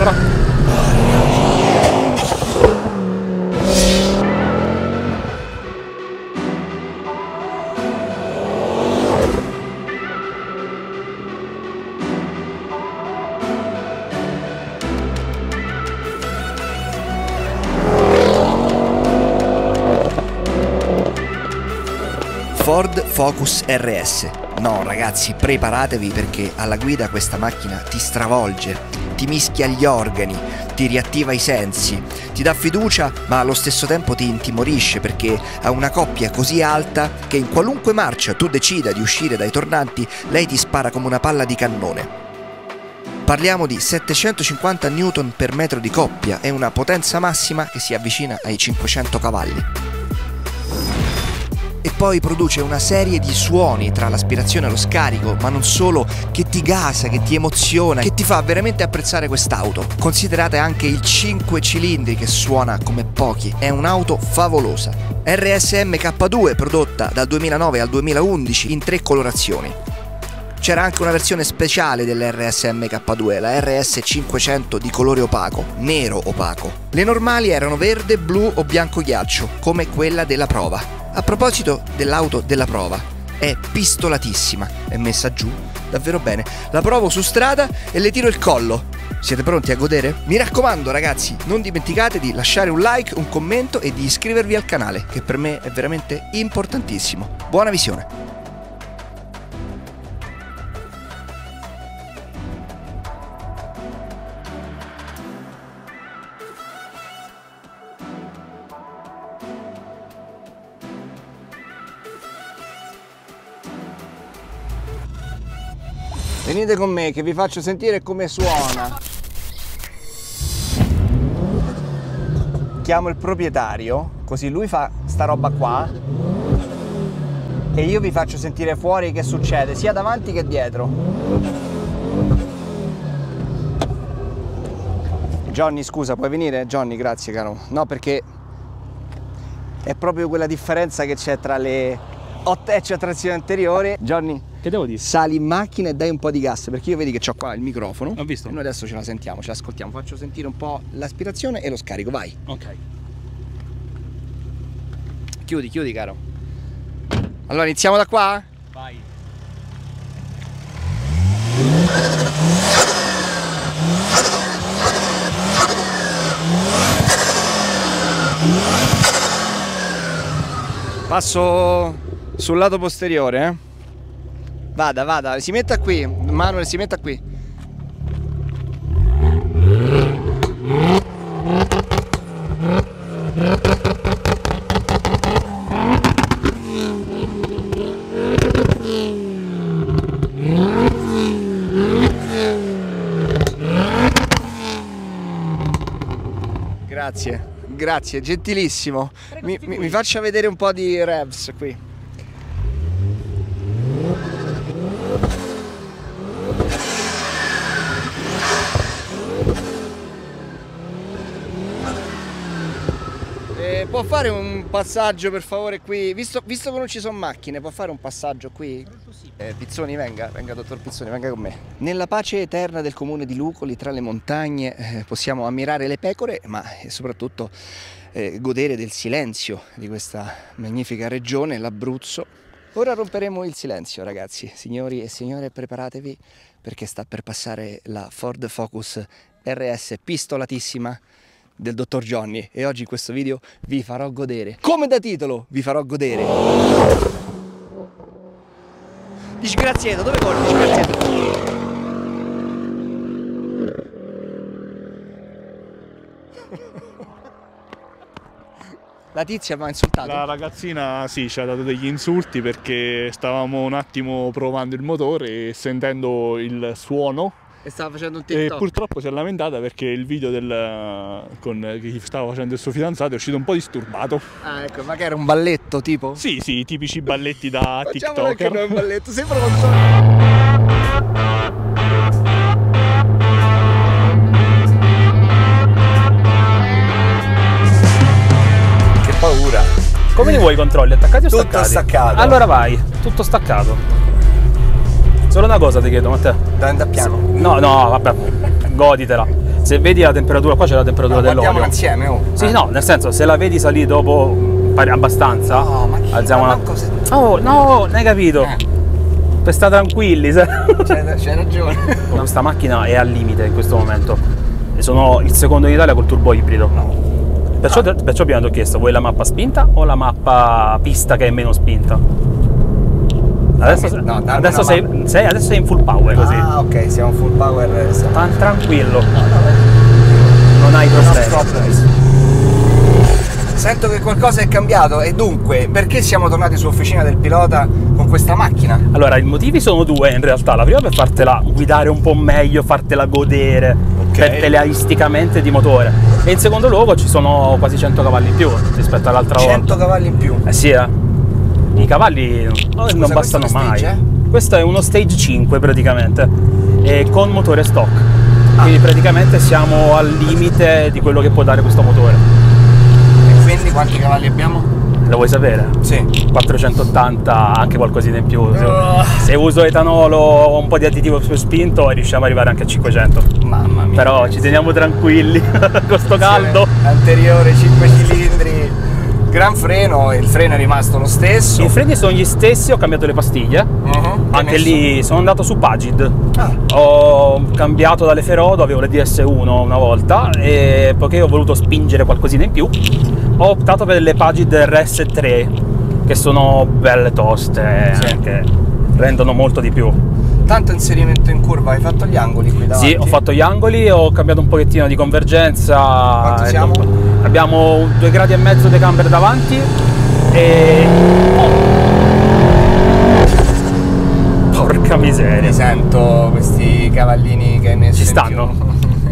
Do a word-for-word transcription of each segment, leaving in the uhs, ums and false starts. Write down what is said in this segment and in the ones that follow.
qua. Ford Focus R S. No ragazzi, preparatevi perché alla guida questa macchina ti stravolge, ti mischia gli organi, ti riattiva i sensi, ti dà fiducia ma allo stesso tempo ti intimorisce perché ha una coppia così alta che in qualunque marcia tu decida di uscire dai tornanti, lei ti spara come una palla di cannone. Parliamo di settecentocinquanta newton per metro di coppia e una potenza massima che si avvicina ai cinquecento cavalli. E poi produce una serie di suoni tra l'aspirazione e lo scarico, ma non solo, che ti gasa, che ti emoziona, che ti fa veramente apprezzare quest'auto. Considerate anche il cinque cilindri che suona come pochi, è un'auto favolosa. R S M K due prodotta dal duemilanove al duemilaundici in tre colorazioni. C'era anche una versione speciale dell'R S M K due, la R S cinquecento di colore opaco, nero opaco. Le normali erano verde, blu o bianco ghiaccio, come quella della prova. A proposito dell'auto della prova, è pistolatissima, è messa giù davvero bene. La provo su strada e le tiro il collo. Siete pronti a godere? Mi raccomando ragazzi, non dimenticate di lasciare un like, un commento e di iscrivervi al canale, che per me è veramente importantissimo. Buona visione! Venite con me che vi faccio sentire come suona. Chiamo il proprietario, così lui fa sta roba qua e io vi faccio sentire fuori che succede, sia davanti che dietro. Johnny, scusa, puoi venire? Johnny, grazie caro. No, perché è proprio quella differenza che c'è tra le hot hatch a trazione anteriore. Johnny, che devo dire? Sali in macchina e dai un po' di gas, perché io vedi che ho qua il microfono. Ho visto. E noi adesso ce la sentiamo, ce l'ascoltiamo. Faccio sentire un po' l'aspirazione e lo scarico, vai. Ok. Chiudi, chiudi caro. Allora iniziamo da qua? Vai. Passo sul lato posteriore, eh. Vada, vada, si metta qui, Manuel, si metta qui. Grazie, grazie, gentilissimo. Mi, mi, mi faccia vedere un po' di revs qui. Può fare un passaggio per favore qui, visto, visto che non ci sono macchine, può fare un passaggio qui? Eh, Pizzoni, venga, venga dottor Pizzoni, venga con me. Nella pace eterna del comune di Lucoli, tra le montagne, eh, possiamo ammirare le pecore, ma soprattutto eh, godere del silenzio di questa magnifica regione, l'Abruzzo. Ora romperemo il silenzio ragazzi, signori e signore, preparatevi perché sta per passare la Ford Focus R S pistolatissima del dottor Johnny e oggi in questo video vi farò godere. Come da titolo, vi farò godere. Disgraziato, dove corri? Disgraziato. La tizia mi ha insultato. La ragazzina sì, ci ha dato degli insulti perché stavamo un attimo provando il motore e sentendo il suono. E stava facendo un TikTok. E purtroppo si è lamentata perché il video del, con, che stava facendo il suo fidanzato è uscito un po' disturbato. Ah ecco, ma che era un balletto tipo? Sì, sì, i tipici balletti da TikToker. Anche noi un balletto, sembra non so. Paura. Come li vuoi i controlli? Attaccati o tutto staccati? Tutto staccato. Allora vai, tutto staccato. Solo una cosa ti chiedo, Matteo. Da andare piano. No, no, vabbè, goditela. se vedi la temperatura, qua c'è la temperatura No, guardiamo dell'olio. insieme, oh. Sì, Eh. no, nel senso, se la vedi salire dopo pari abbastanza, No, ma chi- alziamo ma la... manco se- Oh, no, non hai capito. Eh. Per stare tranquilli, se... C'hai, c'hai ragione. Questa macchina è al limite in questo momento. E sono il secondo in Italia col turbo ibrido. No. Perciò, perciò abbiamo chiesto, vuoi la mappa spinta o la mappa pista che è meno spinta? Adesso, Dammi- no, dammi adesso, una sei, sei- adesso sei in full power così. Ah, ok, siamo full power. eh, Tan- tranquillo, No, no, non hai no, problemi. problems. Sento che qualcosa è cambiato e dunque, perché siamo tornati su Officina del Pilota con questa macchina? Allora, i motivi sono due in realtà. La prima per fartela guidare un po' meglio, fartela godere peleaisticamente di motore. E in secondo luogo ci sono quasi cento cavalli in più rispetto all'altra volta. cento cavalli in più. Eh sì, eh. I cavalli non questo bastano che mai. stage è? Questo è uno stage cinque praticamente, e con motore stock. Ah. Quindi praticamente siamo al limite di quello che può dare questo motore. E quindi quanti cavalli abbiamo? Lo vuoi sapere? Sì. quattrocentottanta, anche qualcosina in più. Se- Oh. Se uso etanolo o un po' di additivo più spinto riusciamo ad arrivare anche a cinquecento. Mamma mia. Però ci teniamo tranquilli con sto caldo. Anteriore, cinque cilindri, gran freno, il freno è rimasto lo stesso. I freni sono gli stessi, ho cambiato le pastiglie. Mhm. Che hai Anche messo? lì sono andato su Pagid. Ah. Ho cambiato dalle Ferodo, avevo le D S uno una volta e poiché ho voluto spingere qualcosina in più ho optato per le Pagid R S tre, che sono belle toste, Sì. che rendono molto di più. Tanto inserimento in curva, hai fatto gli angoli qui davanti? Sì, ho fatto gli angoli, ho cambiato un pochettino di convergenza. Quanto e siamo? dunque abbiamo due gradi e mezzo di camber davanti e... Porca miseria. Mi sento questi cavallini che hai messo Ci in stanno? più.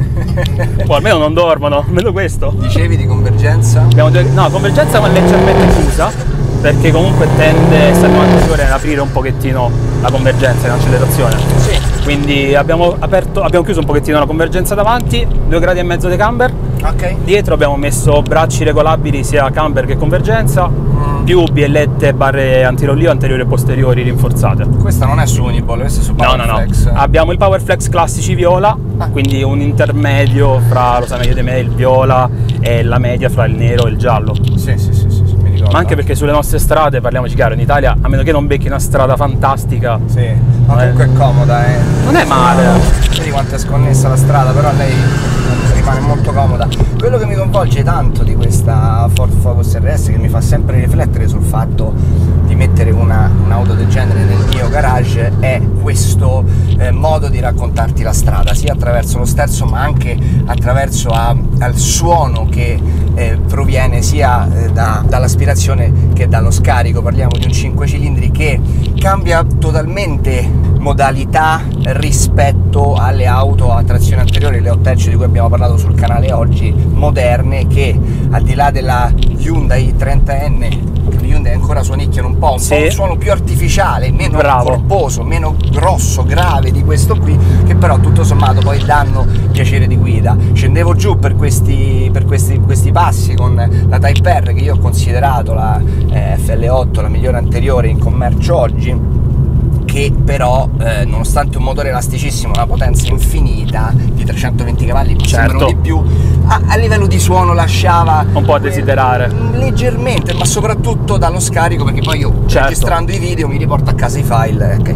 Oh, almeno non dormono, almeno questo. Dicevi di convergenza? Abbiamo due... No, convergenza ma leggermente chiusa, perché comunque tende, essendo anteriore, ad aprire un pochettino la convergenza in accelerazione. Sì. Quindi abbiamo, aperto, abbiamo chiuso un pochettino la convergenza davanti, due gradi e mezzo di camber. Ok. Dietro abbiamo messo bracci regolabili sia camber che convergenza, Mm. più biellette barre antirollio anteriori e posteriori rinforzate. Questa non è su Uniball, questa è su No, no, no. Powerflex. Abbiamo il Powerflex classici viola, Ah. quindi un intermedio fra, lo sai meglio di me, il viola e la media fra il nero e il giallo. Sì, sì, sì, sì, sì, mi ricordo. Ma anche perché sulle nostre strade, parliamoci chiaro, in Italia, a meno che non becchi una strada fantastica, Sì, ma comunque è comoda, eh. non è male. Vedi quanto è sconnessa la strada, però a lei rimane molto comoda. Quello che mi coinvolge tanto di questa Ford Focus R S, che mi fa sempre riflettere sul fatto di mettere una, un'auto del genere nel mio garage, è questo eh, modo di raccontarti la strada, sia attraverso lo sterzo ma anche attraverso a, al suono che eh, proviene sia eh, da, dall'aspirazione che dallo scarico. Parliamo di un cinque cilindri che cambia totalmente modalità rispetto alle auto a trazione anteriore, le hot-hatch di cui abbiamo parlato sul canale oggi, moderne, che al di là della Hyundai trenta N, che Hyundai ancora suonicchiano un po', un Sì. po' un suono più artificiale, meno Bravo. corposo, meno grosso, grave di questo qui, che però tutto sommato poi danno piacere di guida. Scendevo giù per questi, per questi, questi passi con la Type R, che io ho considerato la eh, F L otto la migliore anteriore in commercio oggi, che però eh, nonostante un motore elasticissimo, una potenza infinita di trecentoventi cavalli, mi Certo. sembrano di più, a, a livello di suono lasciava Un po' a quel- desiderare. leggermente, ma soprattutto dallo scarico, perché poi io Certo. registrando i video mi riporto a casa i file, ok.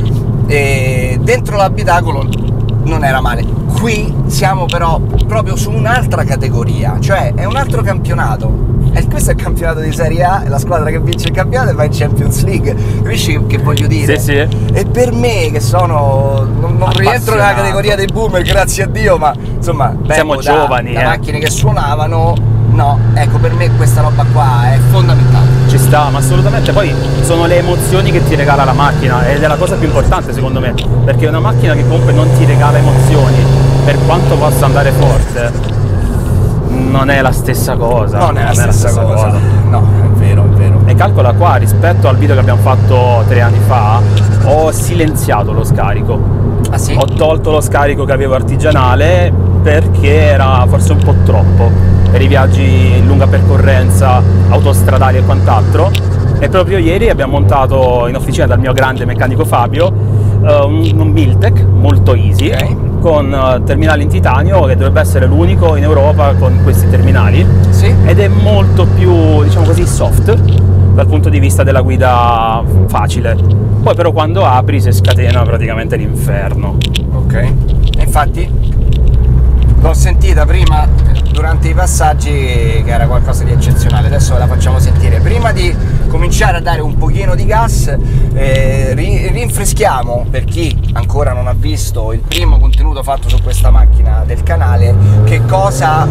E dentro l'abitacolo non era male. Qui siamo però proprio su un'altra categoria, cioè è un altro campionato. E questo è il campionato di Serie A, è la squadra che vince il campionato e va in Champions League. Capisci che, che voglio dire? Sì, sì. E per me, che sono non, non rientro nella Appassionato. categoria dei boomer, grazie a Dio, ma insomma Siamo vengo da- giovani, da eh. macchine che suonavano. No, ecco, per me questa roba qua è fondamentale. Ci sta, ma assolutamente. Poi sono le emozioni che ti regala la macchina ed è la cosa più importante secondo me, perché una macchina che comunque non ti regala emozioni, per quanto possa andare forte, non è la stessa cosa. Non è la stessa, cosa. No, è vero, è vero. E calcola qua, rispetto al video che abbiamo fatto tre anni fa, ho silenziato lo scarico. Ah sì? Ho tolto lo scarico che avevo artigianale perché era forse un po' troppo per i viaggi in lunga percorrenza, autostradali e quant'altro. E proprio ieri abbiamo montato in officina dal mio grande meccanico Fabio uh, un, un Miltec molto easy, Ok. con uh, terminali in titanio, che dovrebbe essere l'unico in Europa con questi terminali, Sì. ed è molto più, diciamo così, soft dal punto di vista della guida facile. Poi però quando apri si scatena praticamente l'inferno. Ok. E infatti l'ho sentita prima durante i passaggi che era qualcosa di eccezionale, adesso ve la facciamo sentire. Prima di cominciare a dare un pochino di gas, eh, ri rinfreschiamo, per chi ancora non ha visto il primo contenuto fatto su questa macchina del canale, che cosa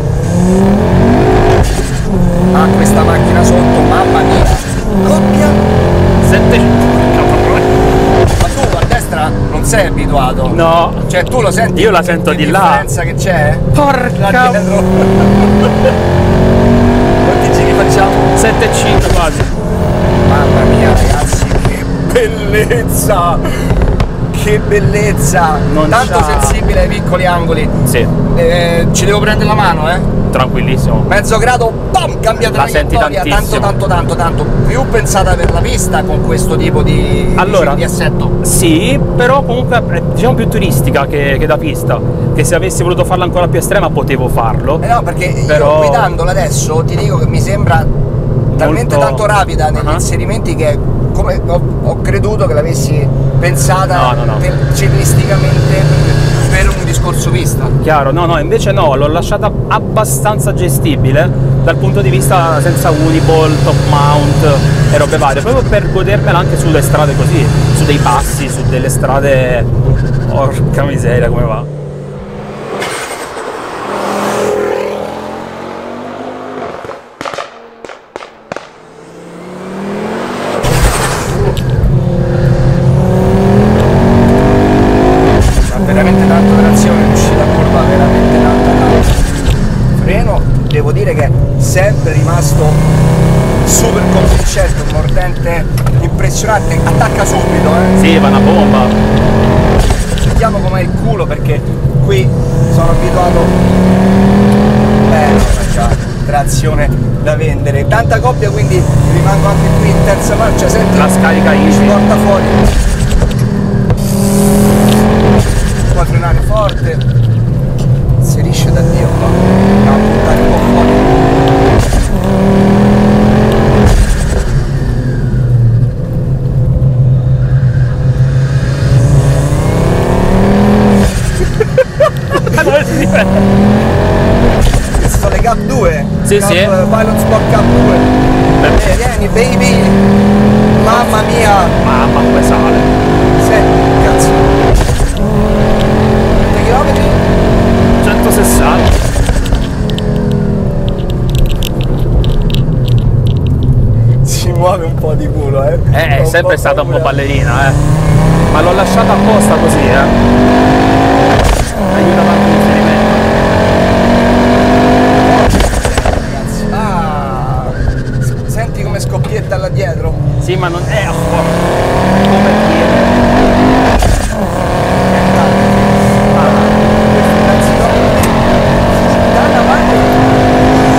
ha questa macchina sotto. Mamma mia, coppia settecento. ma tu a destra non sei abituato? No, Cioè tu lo senti? io la sento che di là. differenza che c'è? Porca Là dietro. Quanti giri facciamo? sette virgola cinque quasi. Mamma mia ragazzi, che bellezza! Che bellezza! Non Tanto c'ha- sensibile ai piccoli angoli. Sì, Eh, ci devo prendere la mano, eh? tranquillissimo. Mezzo grado, bam, cambia La senti traiettoria, tanto tantissimo. tanto tanto tanto. Più pensata per la pista con questo tipo di, Allora, di assetto. sì, però comunque è diciamo più turistica che, che da pista, che se avessi voluto farla ancora più estrema potevo farlo. Eh no, perché Però- io guidandola adesso ti dico che mi sembra talmente Molto- tanto rapida negli Uh-huh. inserimenti che come ho, ho creduto che l'avessi pensata No, no, no. te- ciclisticamente per un discorso pista. Chiaro, no, no, invece no, l'ho lasciata abbastanza gestibile dal punto di vista senza uniball, top mount e robe varie, proprio per godermela anche sulle strade così, su dei passi, su delle strade. Porca miseria, come va. Ha veramente tanta trazione, è uscita a curva veramente tanta tanta. Freno, devo dire che è sempre rimasto super convincente, un mordente impressionante, attacca subito, eh. Sì, va una bomba. Sentiamo com'è il culo, perché qui sono abituato. Eh, non c'ha trazione da vendere. Tanta coppia, quindi rimango anche qui in terza marcia, senti, La scarica ci easy. porta fuori. Puoi frenare forte, inserisce da Dio qua, a puntare un po' fuori. Dove si diventa? Queste sono le Cup due, Sì, Cup, sì. Pilot Sport Cup due. Eh, vieni baby, mamma mia, Mamma, come sale. senti, cazzo. Quanti chilometri? centosessanta. Si muove un po' di culo, eh. Eh, è Ho sempre stata un po' paura. ballerina, eh. Ma l'ho lasciata apposta così, eh. Aiuta tanto l'inserimento. Ragazzi, ah, s- senti come scoppietta là dietro? Sì, ma non è a fuoco. Come dire. Ah, questi pezzi qua. Da davanti.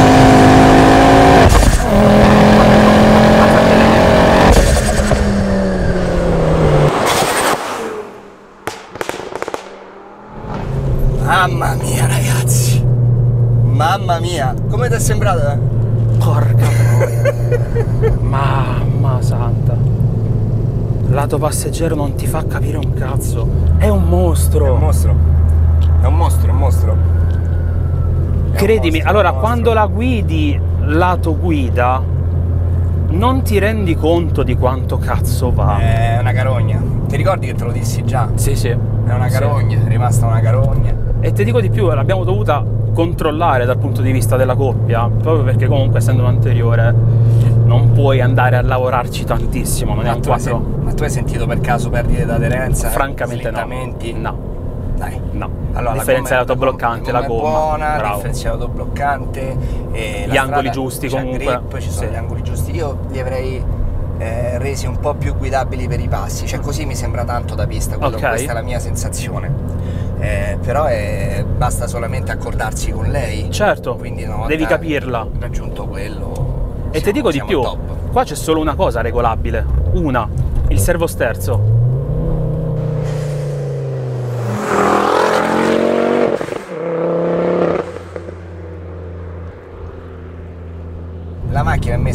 Mamma mia ragazzi, mamma mia, come ti è sembrata? Porca troia. Mamma santa. Lato passeggero non ti fa capire un cazzo. È un mostro. È un mostro, è un mostro, è un mostro. È un Credimi, mostro, allora è un mostro. quando la guidi lato guida non ti rendi conto di quanto cazzo va. È una carogna, ti ricordi che te lo dissi già? Sì, sì. È una Sì. carogna, è rimasta una carogna. E ti dico di più, l'abbiamo dovuta controllare dal punto di vista della coppia, proprio perché comunque essendo un anteriore non puoi andare a lavorarci tantissimo, non è Ma un tu, hai sen- quattro. ma tu hai sentito per caso perdite d'aderenza? Francamente slittamenti? no. No, Dai. no. Allora, differenza la gomma- dell'autobloccante, la gomma è gomma. buona, Bravo. differenza dell'autobloccante, e Gli la angoli strada giusti c'ha comunque. grip, ci sono Sì. gli angoli giusti. Io li avrei eh, resi un po' più guidabili per i passi, cioè così mi sembra tanto da pista, quello- Ok. questa è la mia sensazione. Eh, però è- basta solamente accordarsi con lei. Certo, Quindi una volta devi capirla. raggiunto quello. E ti siamo- dico di siamo più, top. qua c'è solo una cosa regolabile, una, il servosterzo.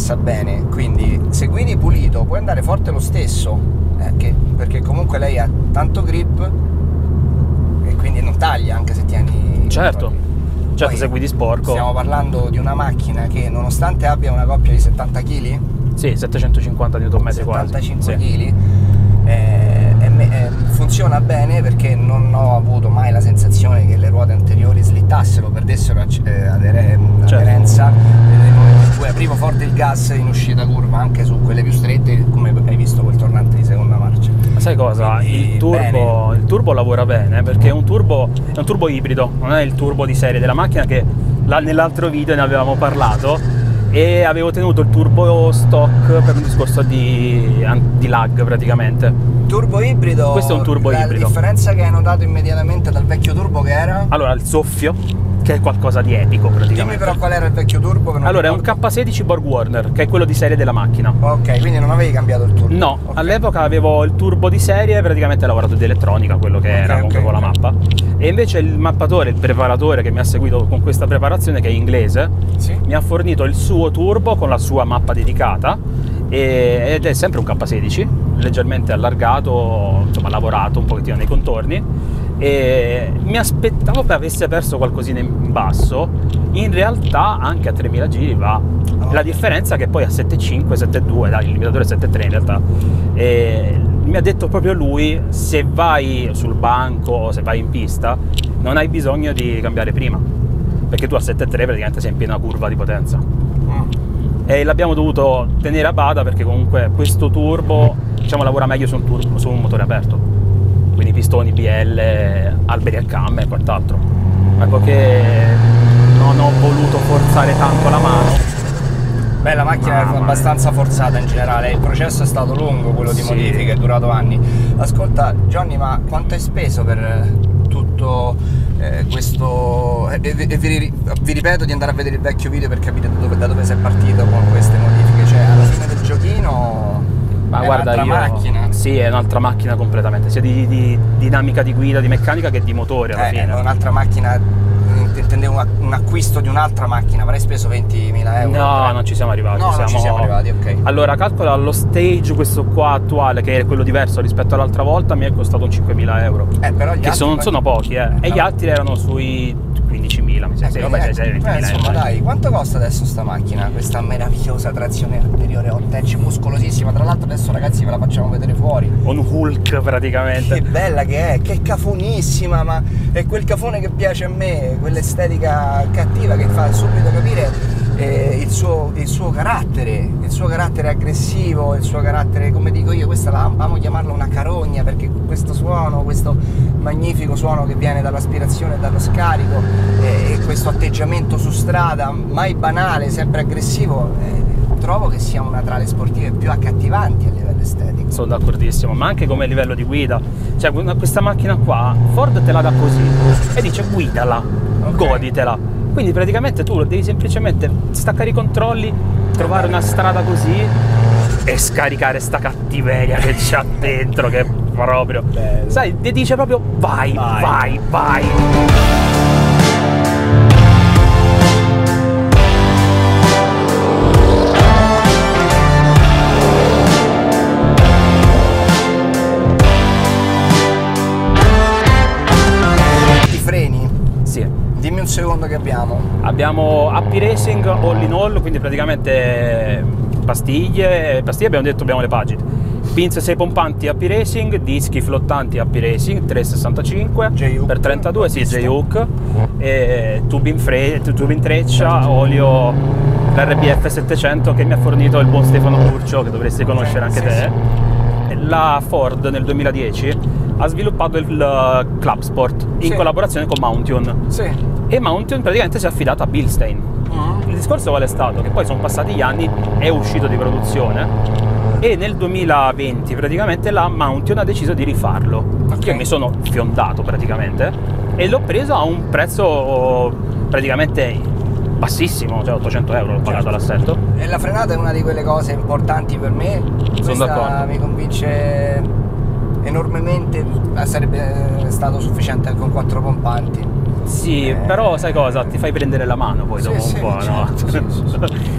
messa bene, quindi se guidi pulito puoi andare forte lo stesso, eh, che, perché comunque lei ha tanto grip e quindi non taglia anche se tieni... Certo, certo. Poi se guidi sporco. Stiamo parlando di una macchina che nonostante abbia una coppia di settanta chili, sì, settecentocinquanta newton metri quasi. settantacinque Sì. chili, eh, eh, funziona bene perché non ho avuto mai la sensazione che le ruote anteriori slittassero, perdessero eh, adere, certo. aderenza. Nel momento in cui aprivo forte il gas in uscita curva, anche su quelle più strette, come hai visto quel tornante di seconda marcia. Ma sai cosa? Quindi, Il turbo, il turbo lavora bene perché è un turbo, è un turbo ibrido, non è il turbo di serie della macchina che là, nell'altro video ne avevamo parlato. E avevo tenuto il turbo stock per un discorso di, di lag praticamente. Turbo ibrido? Questo è un turbo la ibrido. La differenza che hai notato immediatamente dal vecchio turbo che era? Allora, il soffio, che è qualcosa di epico praticamente. Dimmi però qual era il vecchio turbo che non Allora, è un ricordo. K sedici Borg Warner, che è quello di serie della macchina. Ok, quindi non avevi cambiato il turbo? No, okay. All'epoca avevo il turbo di serie, praticamente lavorato di elettronica, quello che okay, era comunque okay, con la okay. mappa. E invece il mappatore, il preparatore che mi ha seguito con questa preparazione, che è inglese, sì? mi ha fornito il suo turbo con la sua mappa dedicata e, ed è sempre un K sedici, leggermente allargato, insomma lavorato un pochettino nei contorni, e mi aspettavo che avesse perso qualcosina in basso. In realtà anche a tremila giri va. La differenza è che poi a sette virgola cinque, sette virgola due, dai, il limitatore è sette virgola tre in realtà, e mi ha detto proprio lui: se vai sul banco o se vai in pista non hai bisogno di cambiare prima, perché tu a sette virgola tre praticamente sei in piena curva di potenza. Mm. E l'abbiamo dovuto tenere a bada perché comunque questo turbo, diciamo, lavora meglio su un, turbo, su un motore aperto, quindi pistoni B L, alberi a camme e quant'altro. Ecco che non ho voluto forzare tanto la mano. Beh, la macchina Mamma è abbastanza forzata in generale, il processo è stato lungo, quello di Sì. modifiche, è durato anni. Ascolta Johnny, ma quanto hai speso per tutto eh, questo... E, e, e vi, vi ripeto di andare a vedere il vecchio video per capire da dove, da dove sei partito con queste modifiche, cioè alla fine del giochino Ma è guarda, un'altra io, macchina. Sì, è un'altra macchina completamente, sia di, di dinamica di guida, di meccanica che di motore alla Eh, fine. è un'altra macchina, intendevo un acquisto di un'altra macchina, avrei speso ventimila euro. No, per... non ci siamo arrivati. No, siamo... non ci siamo arrivati, ok. Allora, calcola lo stage, questo qua attuale, che è quello diverso rispetto all'altra volta, mi è costato un cinquemila euro. Eh, però gli che altri... sono, non sono pochi, eh. E no. Gli altri erano sui quindicimila, mi sa. Eh, Sì, eh, vabbè, sei, eh, ventimila insomma, euro. dai, quanto costa adesso sta macchina? Questa meravigliosa trazione anteriore hot-hatch muscolosissima. Tra l'altro adesso, ragazzi, ve la facciamo vedere fuori. Un Hulk praticamente. Che bella che è, che cafonissima, ma è quel cafone che piace a me, quell'estetica cattiva che fa subito capire eh, il, suo, il suo carattere, il suo carattere aggressivo, il suo carattere, come dico io, questa la amo chiamarla una carogna, perché questo suono, questo magnifico suono che viene dall'aspirazione e dallo scarico eh, e questo atteggiamento su strada, mai banale, sempre aggressivo, eh, trovo che sia una tra le sportive più accattivanti a livello estetico. Sono d'accordissimo, ma anche come livello di guida. Cioè, questa macchina qua, Ford te la dà così e dice guidala, Ok. goditela. Quindi praticamente tu devi semplicemente staccare i controlli, trovare una strada così e scaricare sta cattiveria che c'ha dentro, che è proprio... Bello. Sai, ti dice proprio vai, Vai. vai, vai. I freni? Sì. Dimmi un secondo che abbiamo. Abbiamo A P Racing all in all, quindi praticamente pastiglie, pastiglie abbiamo detto, abbiamo le pagine, pinze sei pompanti A P Racing, dischi flottanti A P Racing tre sessantacinque J-Hook. per trentadue, sì, Visto. J-Hook, e tubi in, fre- tubi in treccia, olio l'R B F settecento che mi ha fornito il buon Stefano Curcio, che dovresti conoscere anche Sì, te. La Ford nel duemiladieci ha sviluppato il uh, Club Sport in Sì. collaborazione con Mountain. Sì. E Mountain praticamente si è affidato a Bilstein. Mm. Il discorso qual è stato? Che poi sono passati gli anni, è uscito di produzione e nel duemilaventi praticamente la Mountain ha deciso di rifarlo. Ok. Io mi sono fiondato praticamente e l'ho preso a un prezzo praticamente bassissimo, cioè ottocento euro l'ho pagato l'assetto. E la frenata è una di quelle cose importanti per me. Questa d'accordo. mi convince enormemente, sarebbe stato sufficiente anche con quattro pompanti. Sì, Eh. però sai cosa? Ti fai prendere la mano poi Sì, dopo sì, un po', certo, no? sì, sì, sì.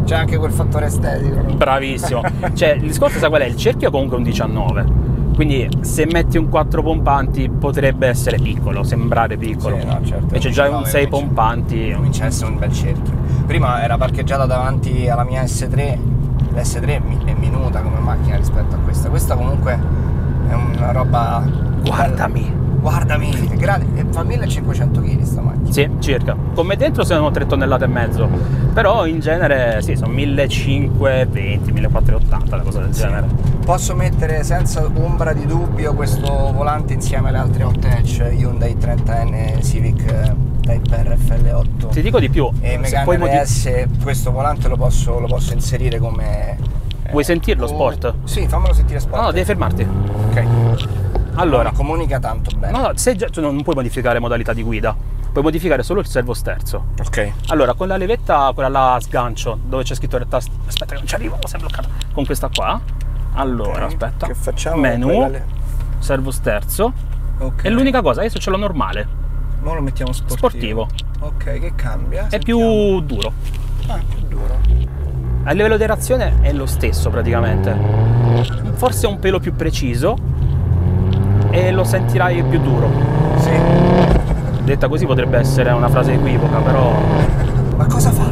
C'è anche quel fattore estetico. Bravissimo. Cioè, il discorso sa qual è? Il cerchio è comunque un diciannove. Quindi se metti un quattro pompanti potrebbe essere piccolo, sembrare piccolo. Sì, no, certo. E c'è già un sei pompanti. Comincia a essere un bel cerchio. Prima era parcheggiata davanti alla mia S tre. L'S tre è minuta come macchina rispetto a questa. Questa comunque è una roba... Guardami. Guardami, è grande, e fa millecinquecento chili sta macchina. Sì, circa. Con me dentro sono tre tonnellate e mezzo, però in genere sì, sono millecinquecentoventi, millequattrocentottanta, una cosa del Sì. genere. Posso mettere senza ombra di dubbio questo volante insieme alle altre hot hatch Hyundai trenta N Civic Type R F L otto Ti dico di più, e se puoi Megane R S, questo volante lo posso, lo posso inserire come... Vuoi sentirlo oh, sport? Sì, fammelo sentire sport. No, no, devi fermarti. Ok. Allora, Comunica tanto bene. no, no, se già, tu non puoi modificare modalità di guida, puoi modificare solo il servo sterzo. Ok. Allora, con la levetta, quella là a sgancio, dove c'è scritto retta, aspetta che non ci arrivo, si è bloccata. Con questa qua, allora, Ok, aspetta, che facciamo? menu, Quella le- servo sterzo, Ok. e l'unica cosa, adesso ce l'ho normale, Ora lo mettiamo sportivo. sportivo, Ok, che cambia? è Sentiamo. più duro. Ah, più duro. A livello di reazione è lo stesso praticamente, forse un pelo più preciso e lo sentirai più duro. Sì. Detta così potrebbe essere una frase equivoca, però Ma cosa fa?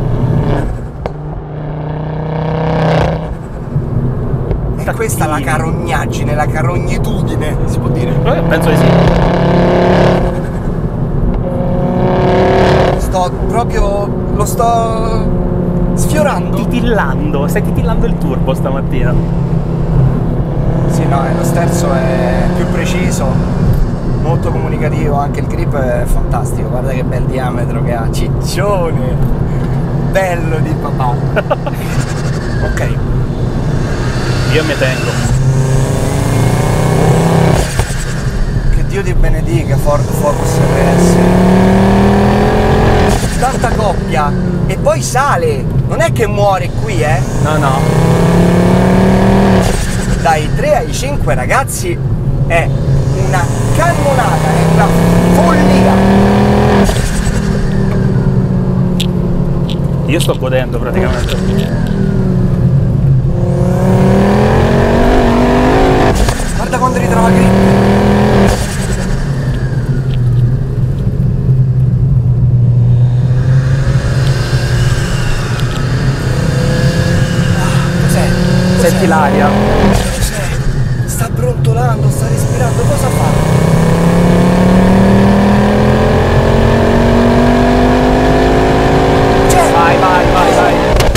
È questa la carognaggine, la carognitudine, si può dire. eh, penso di sì. Sto proprio... lo sto sfiorando. Titillando, stai titillando il turbo stamattina. Sì, no, lo sterzo è più preciso, molto comunicativo, anche il grip è fantastico, guarda che bel diametro che ha, ciccione, bello di papà. Ok. Io mi tengo. Che Dio ti benedica Ford Focus R S. Tanta coppia e poi sale, non è che muore qui, eh. No, no. Dai tre ai cinque ragazzi è una cannonata, è una follia. Io sto godendo praticamente. Guarda quando ritrova grip. Senti l'aria. Sta brontolando, sta respirando, cosa fa? Cioè, Vai, vai, vai, vai.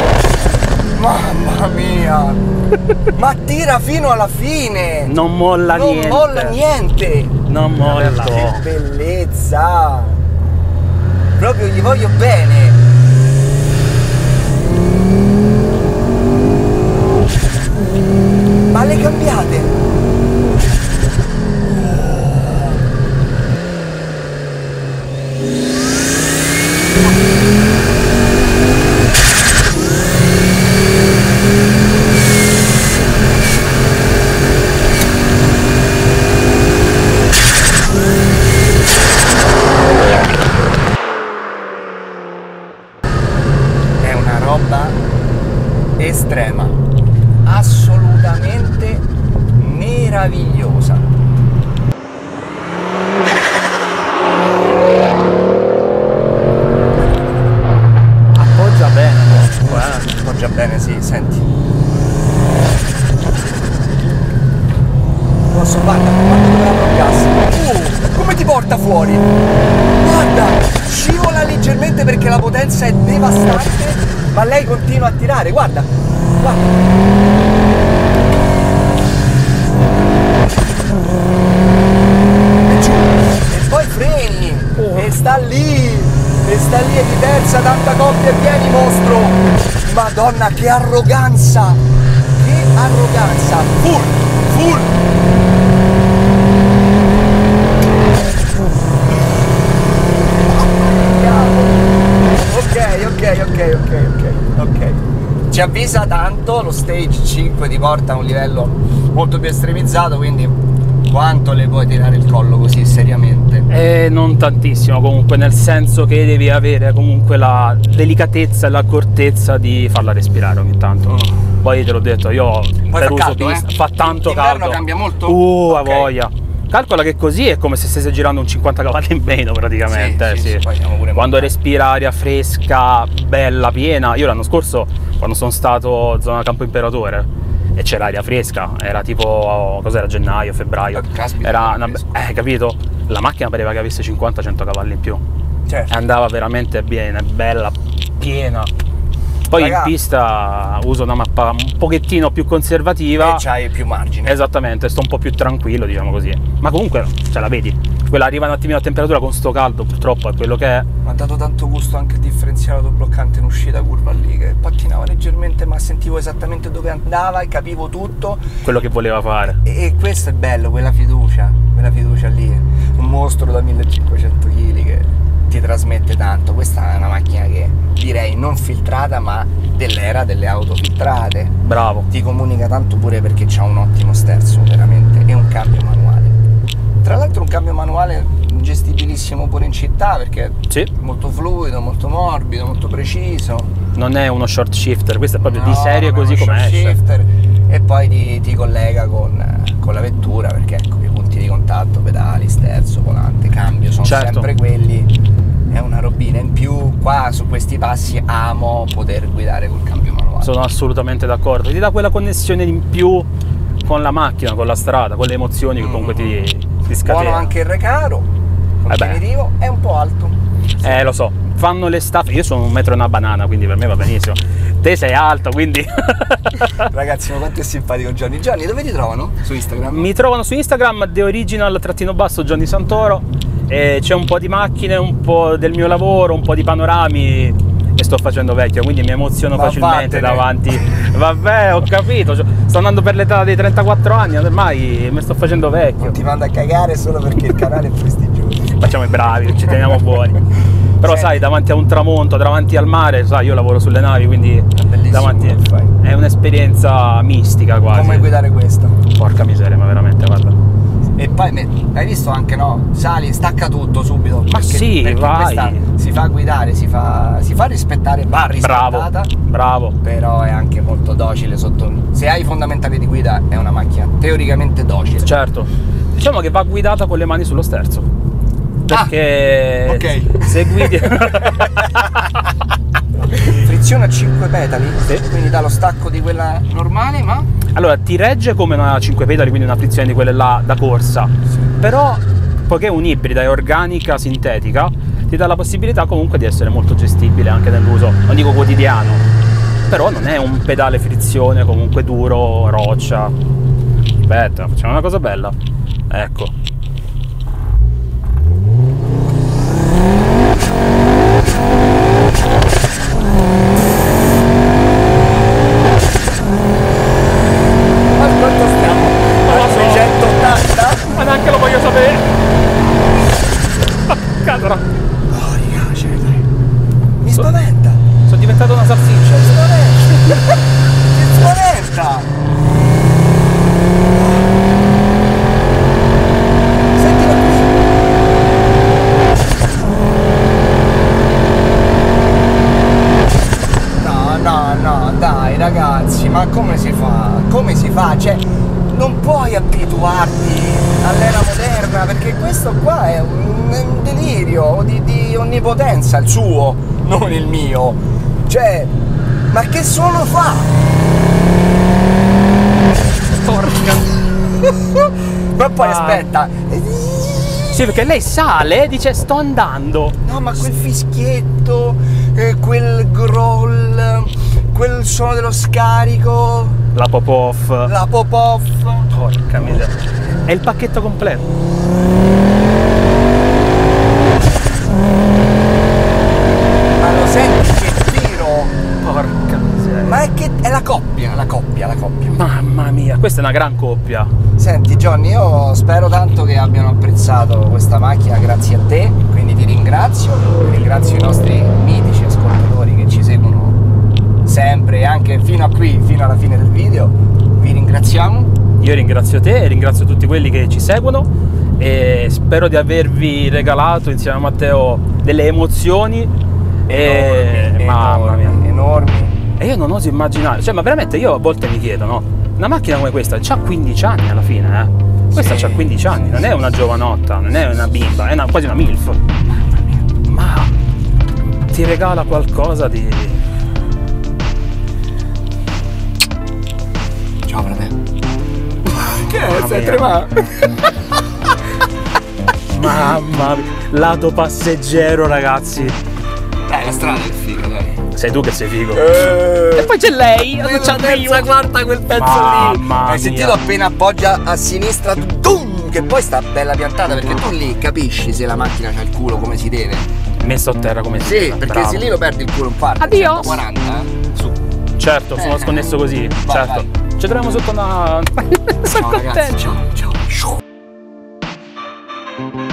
mamma mia! Ma tira fino alla fine! Non molla non niente. molla niente! Non molla. Che bellezza! Proprio gli voglio bene! Ma le cambiate? È una roba estrema, assolutamente meravigliosa. Appoggia bene. Eh. Appoggia bene, sì, senti. Posso guarda, quando dove apro il gas? Uh, come ti porta fuori? Guarda, scivola leggermente perché la potenza è devastante, ma lei continua a tirare, guarda, guarda. E giù, e poi freni, e sta lì, e sta lì e di terza, tanta coppia e pieni, mostro. Madonna, che arroganza, che arroganza, full, full. Ok, ok, ok, ok, ok, ok. Ci avvisa tanto, lo stage cinque ti porta a un livello molto più estremizzato, quindi Quanto le puoi tirare il collo così seriamente? Eh, non tantissimo comunque, nel senso che devi avere comunque la delicatezza e l'accortezza di farla respirare ogni tanto. Mm. Poi te l'ho detto, io Poi per fa uso caldo, pista, eh? fa tanto L'inverno caldo. cambia molto? Uh, Okay. a voglia. Calcola che così è come se stesse girando un cinquanta cavalli in meno praticamente. Sì, sì, sì. sì, poi siamo pure Quando montani. respira aria fresca, bella, piena. Io l'anno scorso, quando sono stato zona Campo Imperatore, e c'era aria fresca, era tipo, cos'era, gennaio, febbraio, Oh, caspita, era una, fresco. eh, capito? La macchina pareva che avesse cinquanta cento cavalli in più, Certo. andava veramente bene, bella, piena. Poi Raga, in pista uso una mappa un pochettino più conservativa e c'hai più margine. esattamente, sto un po' più tranquillo, diciamo così, ma comunque ce la vedi, quella arriva un attimino a temperatura con sto caldo, purtroppo è quello che è. Mi ha dato tanto gusto anche il differenziale autobloccante in uscita curva lì, che pattinava leggermente ma sentivo esattamente dove andava e capivo tutto, quello che voleva fare. e, e questo è bello, quella fiducia, quella fiducia lì, un mostro da millecinquecento chili che ti trasmette tanto. Questa è una macchina che direi non filtrata, ma dell'era delle auto filtrate. Bravo. Ti comunica tanto pure perché c'ha un ottimo sterzo veramente, e un cambio manuale. Tra l'altro un cambio manuale gestibilissimo pure in città, perché Sì, è molto fluido, molto morbido, molto preciso. non è uno short shifter, questo è proprio No, di serie non è così uno come short esce. shifter, e poi ti, ti collega con, con la vettura, perché ecco, i punti di contatto, pedali, sterzo, volante, cambio sono Certo. sempre quelli. È una robina in più. Qua su questi passi amo poter guidare col cambio manuale. Sono assolutamente d'accordo, ti dà quella connessione in più con la macchina, con la strada, con le emozioni che comunque ti, ti scatena. Buono anche il recaro, Eh beh. contenitivo, è un po' alto. Eh, lo so, fanno le staffe, io sono un metro e una banana, quindi per me va benissimo. Te sei alto, quindi Ragazzi, ma quanto è simpatico Johnny. Johnny, dove ti trovano? Su Instagram? mi trovano su Instagram The Original trattino basso Johnny Santoro, e c'è un po' di macchine, un po' del mio lavoro, un po' di panorami, e sto facendo vecchio, quindi mi emoziono Ma facilmente vattene. davanti. Vabbè, ho capito, cioè, sto andando per l'età dei trentaquattro anni, ormai mi sto facendo vecchio. Non ti mando a cagare solo perché il canale è prestigioso. Facciamo i bravi, ci teniamo buoni. Però Senti. sai, davanti a un tramonto, davanti al mare, sai, io lavoro sulle navi, quindi bellissimo davanti quello che fai. è un'esperienza mistica quasi. Come guidare questa? Porca miseria, ma veramente, guarda. E poi me- hai visto anche, no? Sali, stacca tutto subito. Ma sì, perché vai. questa si fa guidare, si fa, si fa rispettare, va rispettata. Bravo, bravo. Però è anche molto docile sotto. Se hai i fondamentali di guida è una macchina teoricamente docile. Certo. Diciamo che va guidata con le mani sullo sterzo. Perché Ah, ok. se guidi Frizione a cinque petali, Sì. quindi dà lo stacco di quella normale, ma allora ti regge come una cinque pedali, quindi una frizione di quelle là da corsa. Però poiché è un'ibrida, è organica, sintetica, ti dà la possibilità comunque di essere molto gestibile anche nell'uso, non dico quotidiano, però non è un pedale frizione comunque duro, roccia. Aspetta, facciamo una cosa bella. Ecco. ma quanto stiamo? Non lo so. seicentoottanta? Ma neanche lo voglio sapere. Cadra. Oh, raga, Cesare. Mi spaventa. Sono diventato una salsiccia. Mi spaventa. Mi spaventa. Sentilo qui. No, no, no, dai ragazzi, ma come si fa? Come si fa? Cioè, non puoi abituarti all'era moderna, perché questo qua è un, è un delirio di, di onnipotenza, il suo, non il mio. Cioè, ma che suono fa? Porca. Ma poi Ah. aspetta. Sì, perché lei sale e dice sto andando. No, ma quel fischietto, eh, quel growl, quel suono dello scarico, La pop-off. la pop-off. Porca miseria. È il pacchetto completo. Ma lo senti che tiro? Porca miseria. Ma è che è la coppia, la coppia, la coppia. Mamma mia, questa è una gran coppia. Senti Johnny, io spero tanto che abbiano apprezzato questa macchina grazie a te, quindi ti ringrazio, ringrazio i nostri mitici ascoltatori che ci seguono sempre e anche fino a qui, fino alla fine del video. Vi ringraziamo. io ringrazio te e ringrazio tutti quelli che ci seguono e spero di avervi regalato insieme a Matteo delle emozioni e enormi, mamma mia, enormi. e io non oso immaginare, cioè ma veramente io a volte mi chiedo, no? Una macchina come questa c'ha quindici anni alla fine, eh? Questa Sì, c'ha quindici anni, non è una giovanotta, non è una bimba, è una, quasi una milf. Ma ti regala qualcosa di... Ciao fratello. Che Mamma sei mia. tremato? Mamma mia, lato passeggero ragazzi. Dai, la strada è figa, dai. Sei tu che sei figo. Eh, E poi c'è lei, la non c'ha terza, quarta, quel pezzo lì. Mamma Hai mia. sentito appena appoggia a sinistra, tum, che poi sta bella piantata, perché tu lì capisci se la macchina c'ha il culo come si deve. Messo a terra come si Sì, deve, perché bravo. se lì lo perdi il culo un quarto. Addio. centoquaranta, eh. Su. Certo, sono Eh, sconnesso così, vai, certo. Ci troviamo sotto una... Sono Ciao ragazzi, contento. ciao, ciao.